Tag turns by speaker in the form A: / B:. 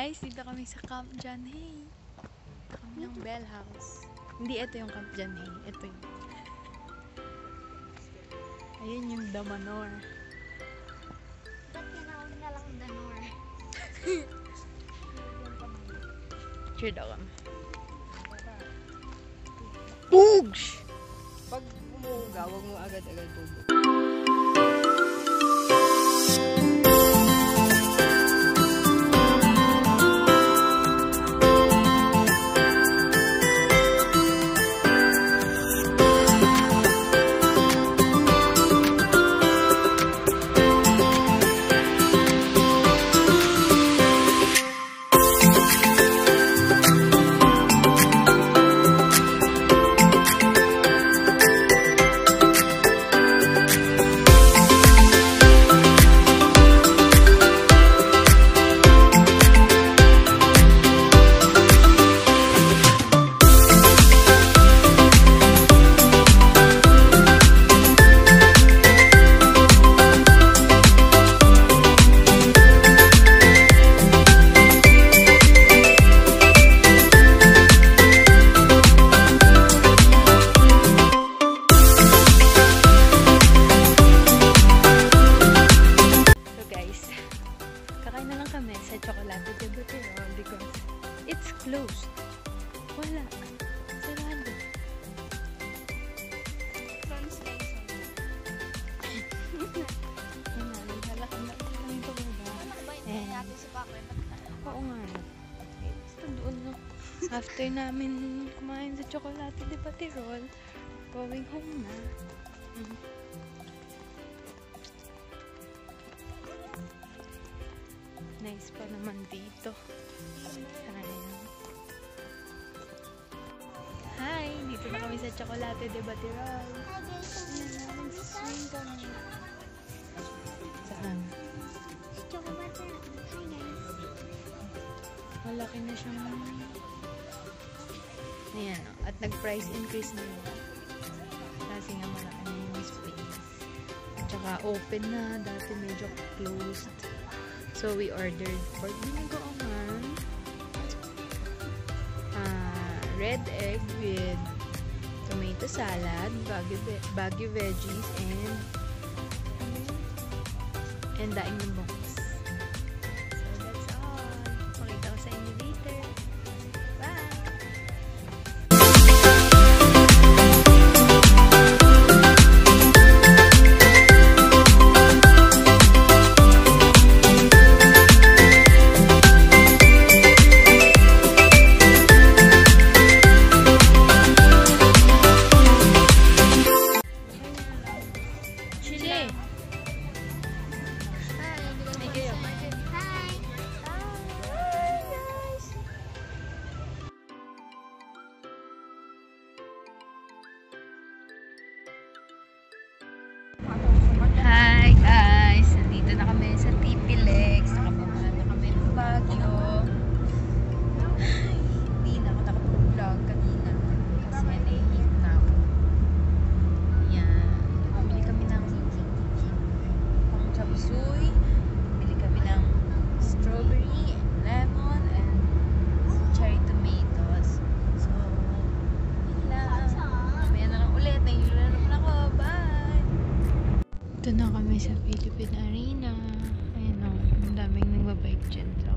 A: guys, dito kami sa Camp John Hay. Kami ng Bell House. Hindi ito yung Camp John Hay. Ito yung... Ayun yung Damanor.
B: Ba't kinawag na lang Danor?
A: Cheer daw kami. Boogs!
C: Pag umuuga, huwag mo agad-agad bubog.
A: Sa Chocolate de Batirol because it's closed. Wala. Sarado.
B: Translation.
A: Wala ka na yung pababa.
B: Natin sa Baguio.
A: Oo nga. Basta doon no. After namin kumain sa Chocolate de Batirol, going home na. Nice pa naman dito. Ayan. Hi! Dito na kami sa Chocolate de Batirol. Ayan, swing kami. Saan?
B: Chocolate. Hi guys.
A: Malaki na siyang... Ayan o. At nag-price increase na yun. Kasi nga malaki na yung space. At saka open na. Dati medyo closed. So we ordered pork binagoongan, red egg with tomato salad, Baguio veggies, and daing ng bongs. So that's all. Pakita ko sa inyo later. Bye! Hi guys! Nandito na kami sa TP-Lex. Nakababa na kami ng Baguio. Ay, hindi na ako nakapag-vlog kanina kasi nahihihip na ako. Yan. Bumili kami ng pang chop suey. Bumili kami ng strawberry and lemon and cherry tomatoes. So, yun lang. Mamaya na lang ulit. Nahihilo na naman ako. Bye! Ito na kami sa Philippine Arena. Ayun o, ang daming nagbabike dyan.